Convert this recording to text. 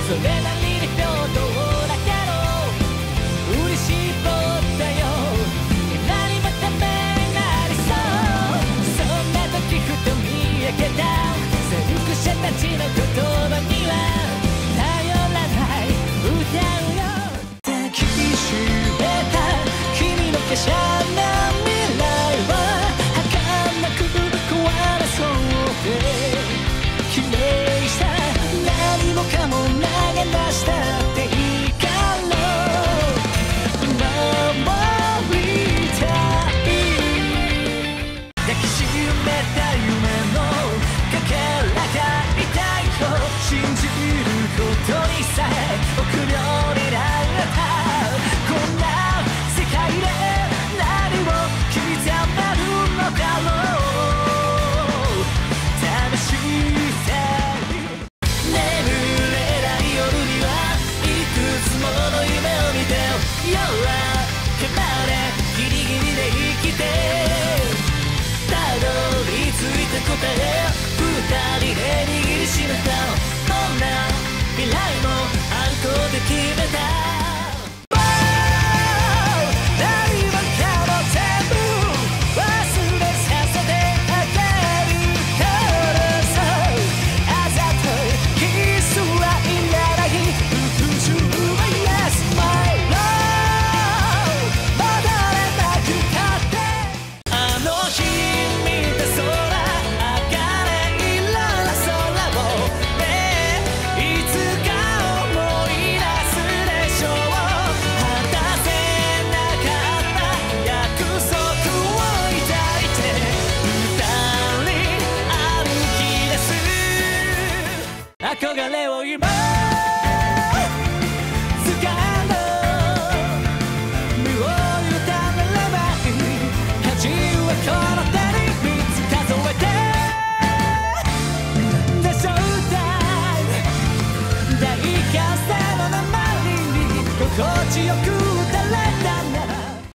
それなりに平等だけど売り絞ったよ何もためになりそうそんな時ふと見上げた先駆者たちの言葉には頼らない歌うよ抱きしめた君の華奢な未来は儚く壊れそうで綺麗さ何もかも投げ出したっていいから守りたい抱きしめた夢のかけらが痛いと信じることにさえ臆病になったこんな世界で何を刻めるのだろう試し眠れない夜にはいくつもの夢を見て夜はけまでギリギリで生きてたどり着いた答え二人で握りしめたどんな未来もあることで決めた憧れを今掴んだ身を委ねればいい価値はこの手に3つ数えてThe Showtime 大歓声の名前に心地よく